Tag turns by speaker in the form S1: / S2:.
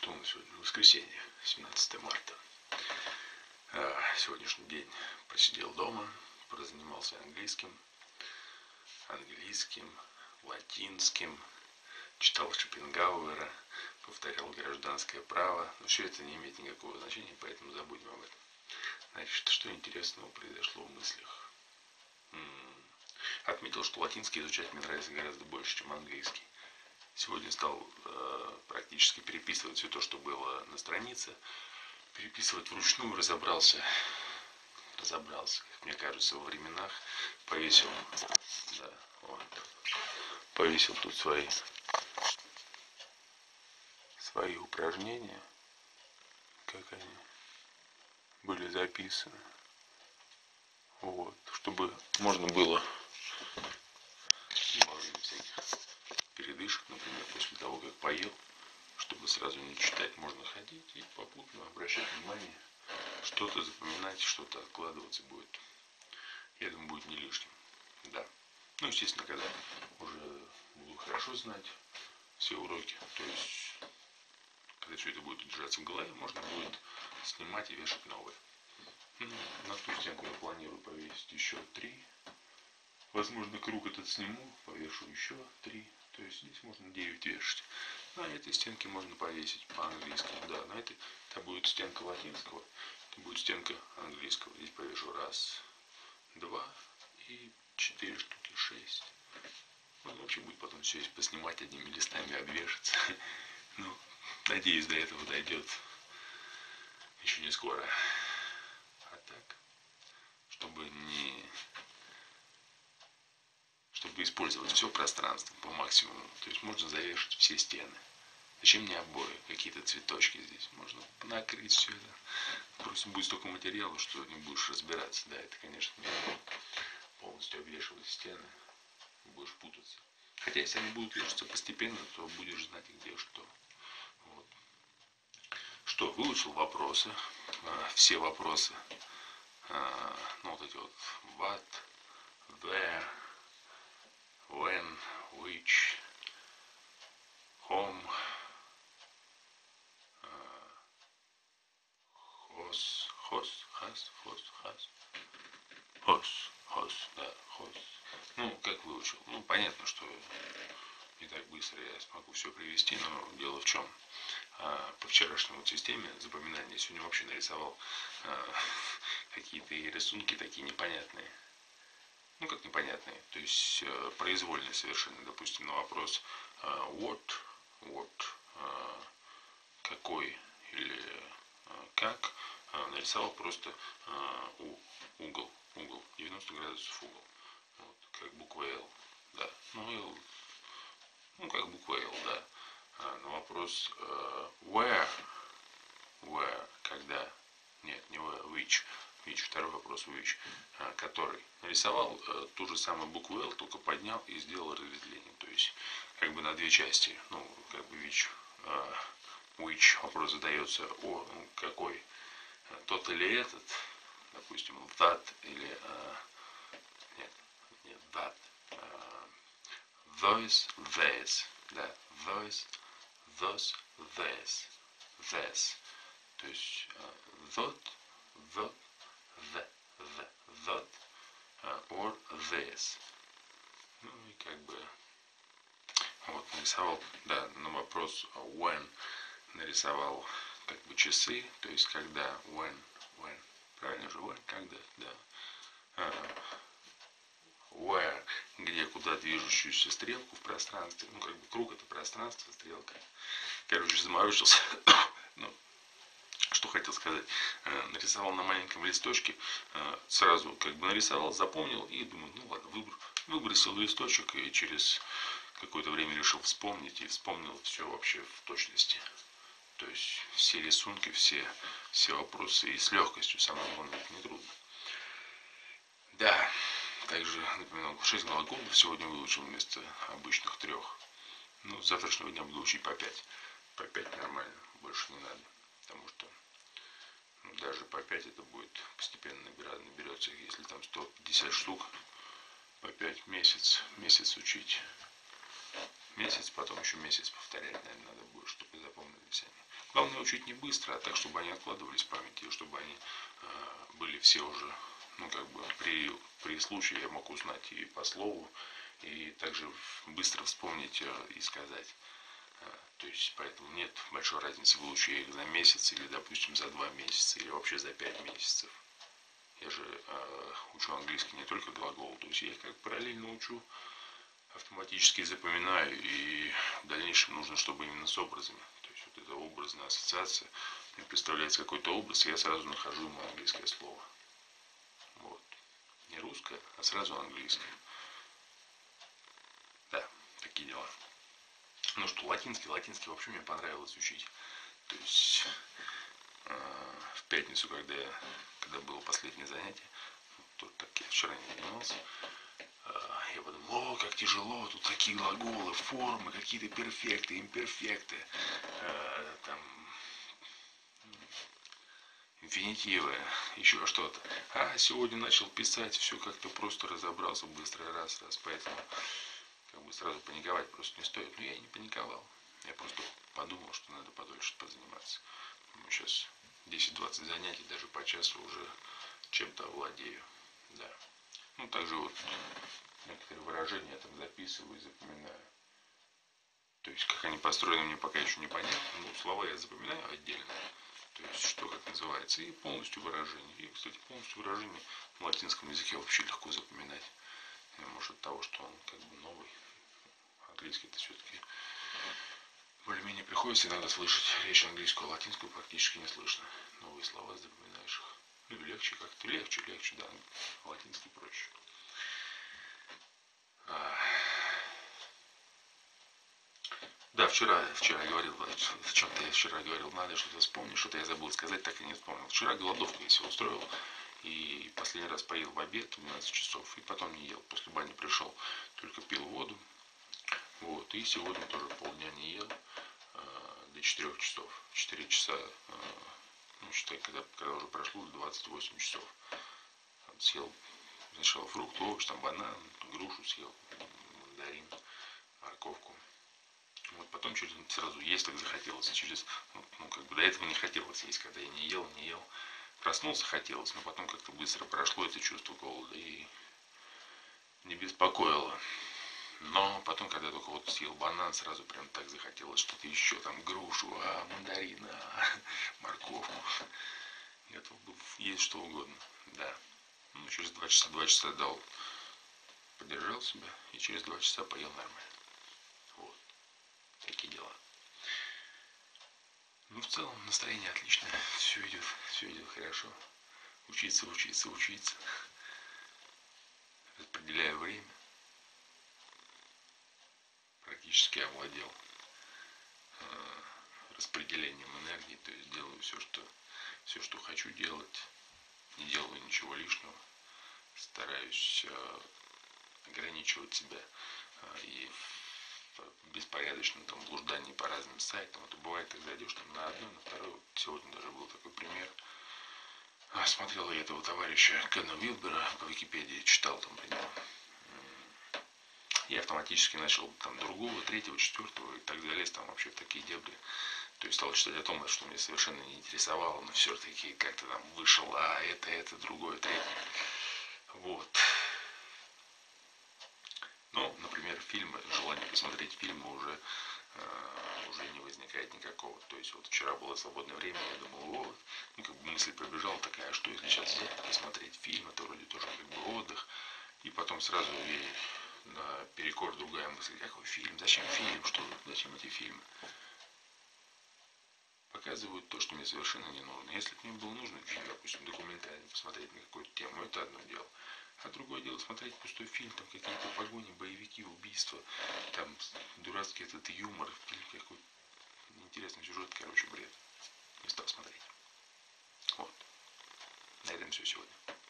S1: Что у нас сегодня? Воскресенье, 17 марта. Сегодняшний день посидел дома, позанимался английским, латинским, читал Шопенгауэра, повторял гражданское право. Но все это не имеет никакого значения, поэтому забудем об этом. Значит, что интересного произошло в мыслях? Отметил, что латинский изучать мне нравится гораздо больше, чем английский. Сегодня стал практически переписывать все то, что было на странице. Переписывать вручную, разобрался, как мне кажется, во временах. Повесил тут свои упражнения, как они были записаны. Чтобы можно было во время всяких передышек, например, после того, как поел, чтобы сразу не читать, можно ходить и попутно обращать внимание, что-то запоминать, что-то откладываться будет. Я думаю, будет не лишним. Да. Естественно, когда уже буду хорошо знать все уроки, то есть, когда все это будет держаться в голове, можно будет снимать и вешать новые. На ту стенку я планирую повесить еще 3. Возможно, круг этот сниму, повешу еще 3. То есть здесь можно 9 вешать. На этой стенке можно повесить по-английскому. Да, на этой это будет стенка латинского, это будет стенка английского. Здесь повешу 1, 2 и 4 штуки, 6. Вообще будет потом все поснимать одними листами, обвешаться. Надеюсь, до этого дойдет еще не скоро. А так, чтобы использовать все пространство по максимуму. То есть можно завешать все стены. Зачем мне обои? Какие-то цветочки здесь. Можно накрыть все это. Просто будет столько материала, что не будешь разбираться. Да, это, конечно, не полностью обвешивать стены. Будешь путаться. Хотя, если они будут вешаться постепенно, то будешь знать, где что. Что, выучил вопросы. Все вопросы. Эти what, where, when, which, whom, как выучил. Понятно, что не так быстро я смогу все привести, но дело в чем? По вчерашней системе запоминания сегодня вообще нарисовал какие-то рисунки такие непонятные. Как непонятные, то есть произвольные совершенно. Допустим, на вопрос what, какой или как, нарисовал просто угол, 90 градусов угол. Как буква L, да. Как буква L, да. На вопрос where, когда, нет, не where, which, второй вопрос which, который нарисовал ту же самую букву L, только поднял и сделал разветвление. То есть, на 2 части. Which вопрос задается какой, тот или этот, допустим, that или нет, that, those, these, да, those, this, то есть that, or this. Нарисовал, да, на вопрос when нарисовал часы, то есть когда, when, правильно же, when, когда, да. Where, где, куда движущуюся стрелку в пространстве, круг это пространство, стрелка. Заморочился. Что хотел сказать, нарисовал на маленьком листочке, сразу нарисовал, запомнил и думаю, ладно, выбросил листочек и через какое-то время решил вспомнить и вспомнил все вообще в точности. То есть все рисунки, все вопросы и с легкостью, самое главное, это нетрудно. Да, также, например, 6 глаголов сегодня выучил вместо обычных 3. С завтрашнего дня буду учить по 5. По 5 нормально, больше не надо. Потому что даже по 5 это будет постепенно наберется, если там 150 штук, по 5 месяц учить. месяц, потом еще месяц повторять, наверное, надо будет, чтобы запомнились они. Главное учить не быстро, а так, чтобы они откладывались в памяти, чтобы они были все уже, ну, как бы, при случае я мог узнать и по слову, и также быстро вспомнить и сказать. То есть, поэтому нет большой разницы, выучу я их за месяц, или, допустим, за 2 месяца, или вообще за 5 месяцев. Я же учу английский не только глагол, то есть я их как параллельно учу, автоматически запоминаю, и в дальнейшем нужно, чтобы именно с образами. То есть вот эта образная ассоциация, мне представляется какой-то образ, и я сразу нахожу ему английское слово. Вот. Не русское, а сразу английское. Да, такие дела. Ну что, латинский вообще мне понравилось учить. То есть в пятницу, когда было последнее занятие, тут так я вчера не занимался, я подумал, как тяжело, тут такие глаголы, формы, какие-то перфекты, имперфекты, там, инфинитивы, еще что-то. А сегодня начал писать, все как-то просто разобрался быстро, раз, поэтому как бы сразу паниковать просто не стоит. Но я и не паниковал. Я просто подумал, что надо подольше позаниматься. Сейчас 10-20 занятий, даже по часу уже чем-то овладею. Да. Ну, также вот некоторые выражения я там записываю и запоминаю. То есть, как они построены, мне пока еще не понятно. Ну, слова я запоминаю отдельно. То есть, что как называется. И полностью выражение. И, кстати, полностью выражение в латинском языке вообще легко запоминать. Может, от того, что он как бы новый. Английский это все-таки более-менее приходится иногда слышать речь английскую, а латинскую практически не слышно. Новые слова запоминаешь их. Ну, легче как-то. Легче, да. Латинский проще. Да, вчера я говорил, в чем-то я вчера говорил, надо что-то вспомнить, что-то я забыл сказать, так и не вспомнил. Вчера голодовку я себе устроил, и последний раз поел в обед в 12 часов, и потом не ел. После бани пришел, только пил воду. Вот, и сегодня тоже полдня не ел, до 4 часов. 4 часа, ну, считай, когда уже прошло 28 часов. Съел сначала фрукт, овощ, там банан, грушу съел, мандарин, морковку. Вот потом сразу есть так захотелось. Ну, как бы до этого не хотелось есть, когда я не ел. Проснулся, хотелось, но потом как-то быстро прошло это чувство голода и не беспокоило. Но потом, когда только вот съел банан, сразу прям так захотелось что-то еще, там грушу, мандарин, морковку. Готов был есть что угодно, да. Ну, через 2 часа дал, подержал себя, и через 2 часа поел нормально. Вот. Такие дела. Ну, в целом, настроение отличное. Все идет хорошо. Учиться. Распределяю время. Практически овладел распределением энергии. То есть делаю все, что хочу делать. Не делаю ничего лишнего. Стараюсь ограничивать себя и в беспорядочном там блуждании по разным сайтам. Это бывает, так зайдешь там на одно, на второе. Вот сегодня даже был такой пример. Смотрел я этого товарища Кена Вилбера по Википедии, читал там про него. Я автоматически начал там другого, третьего, четвертого и так залез там вообще в такие дебри. То есть стал читать о том, что меня совершенно не интересовало, но все-таки как-то там вышел, это, другое, третье. Вот. Ну, например, фильмы, желание посмотреть фильмы уже не возникает никакого. То есть вот вчера было свободное время, я думал, вот, ну как бы мысль пробежала такая, что если сейчас взять посмотреть фильм, это вроде тоже как бы отдых. И потом сразу и на перекор другая мысль, какой фильм, зачем фильм, зачем эти фильмы? Показывают то, что мне совершенно не нужно. Если бы мне было нужно фильм, допустим, документальный, посмотреть на какую-то тему, это одно дело. А другое дело смотреть пустой фильм, там какие-то погони, боевики, убийства, там дурацкий этот юмор, фильм какой-то интересный сюжет, короче, бред. Не стал смотреть. Вот. На этом все сегодня.